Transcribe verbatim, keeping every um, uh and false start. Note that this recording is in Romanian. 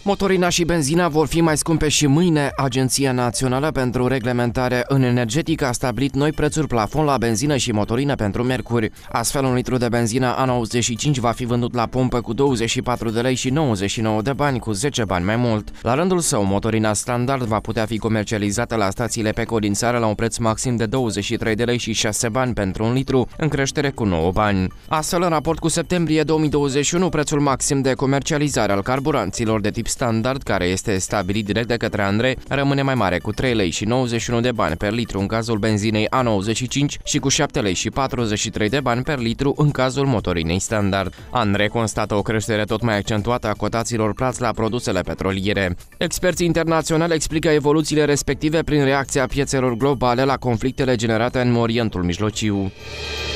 Motorina și benzina vor fi mai scumpe și mâine. Agenția Națională pentru Reglementare în Energetică a stabilit noi prețuri plafon la benzină și motorină pentru miercuri. Astfel, un litru de benzină A nouăzeci și cinci va fi vândut la pompă cu douăzeci și patru de lei și nouăzeci și nouă de bani, cu zece bani mai mult. La rândul său, motorina standard va putea fi comercializată la stațiile Peco din țară la un preț maxim de douăzeci și trei de lei și șase bani pentru un litru, în creștere cu nouă bani. Astfel, în raport cu septembrie două mii douăzeci și unu, prețul maxim de comercializare al carburanților de tip standard, care este stabilit direct de către ANRE, rămâne mai mare, cu trei lei și nouăzeci și unu de bani per litru în cazul benzinei A nouăzeci și cinci și cu șapte lei și patruzeci și trei de bani per litru în cazul motorinei standard. ANRE constată o creștere tot mai accentuată a cotațiilor plăți la produsele petroliere. Experții internaționali explică evoluțiile respective prin reacția piețelor globale la conflictele generate în Orientul Mijlociu.